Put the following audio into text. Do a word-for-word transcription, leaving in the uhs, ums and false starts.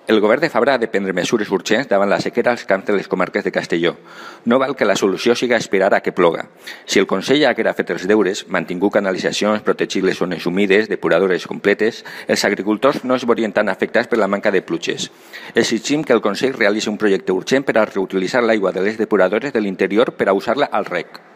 El govern de Fabra ha de prendre mesures urgents davant la sequera als camps de les comarques de Castelló. No val que la solució siga esperar a que ploga. Si el Consell haguera fet els deures, mantingut canalitzacions, protegit les zones humides, depuradores completes, els agricultors no es veurien tan afectats per la manca de pluges. Exigim que el Consell realitzi un projecte urgent per a reutilitzar l'aigua de les depuradores de l'interior per a usar-la al reg.